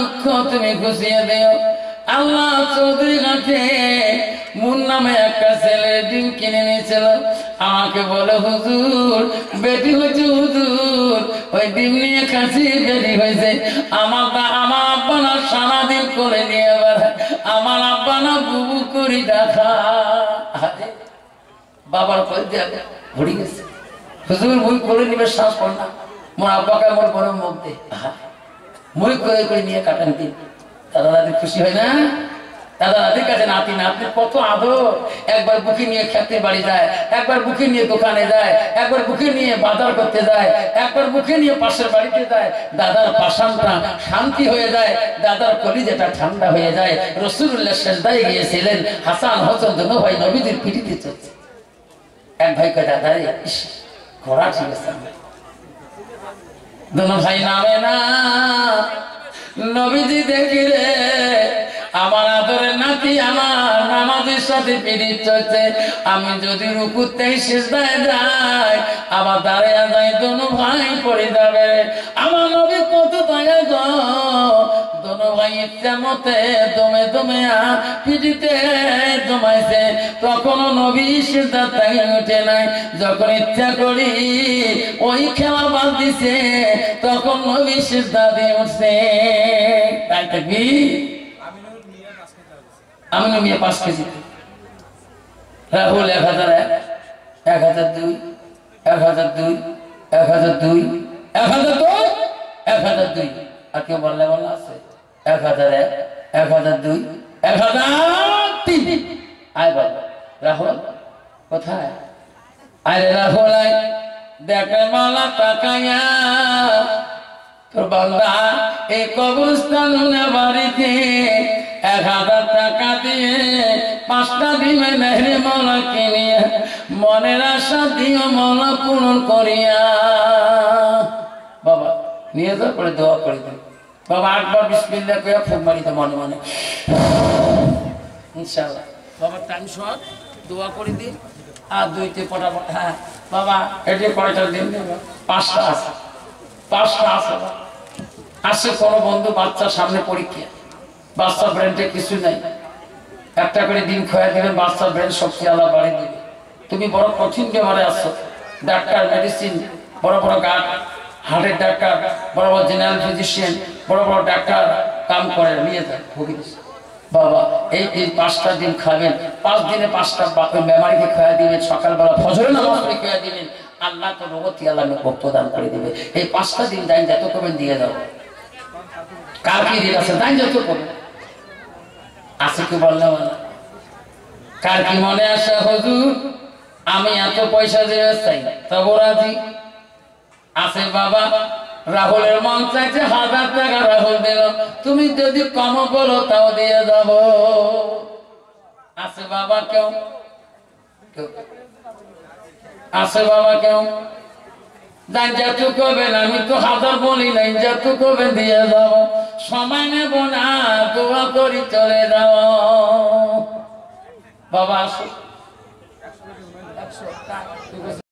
দুঃখ তুমি ঘুষিয়ে দিও। আল্লাহ চৌধুরী ঘাটে মুন নামে একটা ছেলে ডিম কিনে নিয়েছিল, আমাকে বলে হুজুর বেটি হয়েছে হুজুর, ওই ডিম নিয়ে খাচ্ছি বেটি হয়েছে। আমার আব্বা না সারাদিন করে নিয়ে বেড়ায়, আমার আব্বা না বুবু করি দেখা। বাবার কই দিয়ে ঘুরে গেছে, হুজুর মুই করে নিবে শ্বাস কর না, মোর আব্বাকে আমার বড় মুখ দে, মুই করে করে নিয়ে কাটান দিন। দাদা দাদি খুশি হয় না? দাদা দাদির কাছে নাতি নাতনির কত আদর। একবার বুকে নিয়ে খেতে বাড়ি যায়, একবার বুকে নিয়ে দোকানে যায়, একবার বুকে নিয়ে বাজার করতে যায়, একবার বুকে নিয়ে পাশের বাড়িতে যায়। দাদার পাশানটা শান্তি হয়ে যায়, দাদার কলিজাটা ঠান্ডা হয়ে যায়। রাসূলুল্লাহ সেজদায় গিয়েছিলেন, হাসান হোসেন দুনো ভাই নবীদের পিঠিতে চলছে। এক ভাই কয় দাদা ঘোড়া ঠিক আছে, দুনো ভাই নামে না। নবীজি দেখি রে আমার আদরের নাতি আমার নামাজের সাথে পিরিত চলছে, আমি যদি রুকুতে সিজদায় যাই আবার দাঁড়িয়ে যাই দোনো ভাই পড়ে যাবে। আমার নবী কত দয়া গো, দোনো ভাই ইচ্ছা মতে দমে দমে পিঠিতে দমাইছে, তখনও নবী সিজদা তাই উঠে নাই। যখন ইচ্ছা করি ওই খেলা বাদ দিছে, তখন নবী সিজদা দিয়ে উঠছে। তাই থাকবি আমিনু মিয়া 5 কেজি, রাহুল 1001, 1002, 1002, 1002, 1002, 1002, আর কেউ বললে বললে আছে 1001, 1002, 1003। আয় বাবা রাহুল কোথায়? আরে রাহুল আয়, দেখে মালা তাকাইয়া তোর বান্দা এই কবরস্থান বাড়িতে 1000 টাকা দিয়ে 5টা ডিমে নেহরে মালা কিনিয়া মনের আশা দিও মালা পূরণ করিয়া। বাবা নিয়ে যাও, পরে দোয়া করে দিন। বাবা 8 বার বিসমিল্লাহ কইয়া ফুক মারিতে মনে মনে ইনশাআল্লাহ। বাবা টাইম শট দোয়া করে দিন আর 2তে পটাপট। হ্যাঁ বাবা এটি কয়টা দিন? 5টা আছে, 5টা আছে। আসে কোনো বন্ধু বাচ্চার সামনে পরীক্ষা, বাচ্চা ব্রেনটে কিছু নাই, একটা করে ডিম খাওয়া দেবেন, বাচ্চার ব্রেন শক্তি আল্লাহ বাড়িয়ে দেবে। তুমি বড় কঠিন বেমারে আসছো, ডাক্তার মেডিসিন, বড় বড় হার্টের ডাক্তার, বড় বড় জেনারেল ফিজিশিয়ান, বড় বড় ডাক্তার কাম করে, নিয়ে যায় ভুগি। বাবা এই 5টা ডিম খাবেন, 5 দিনে 5টা বেমারিকে খাওয়া দিবেন, সকালবেলা ফজরের নামাজ পড়ে খাওয়া দিবেন, আল্লাহ তো রহমতি আল্লাহ প্রদান করে দিবে। এই 5টা দিন দাইন যত করবেন দিয়ে দাও। কার কি দিন আছে দাইন যত করবেন আছে কি বললাম না? কার কি মনে আসে হুজুর আমি এত পয়সা দিয়ে চাই তবু রাজি আছে? বাবা রাহুলের মন চাইছে 1000 টাকা, রাহুল দিল, তুমি যদি কম বলো তাও দিয়ে যাব। আছে বাবা কেউ? আছে বাবা কেউ? যাই যত করবেন, আমি তো 1000 বলি নাই, যত করবেন দিয়ে যাব, সময় নেব না, দোয়া করি চলে যাও। বাবা আসো।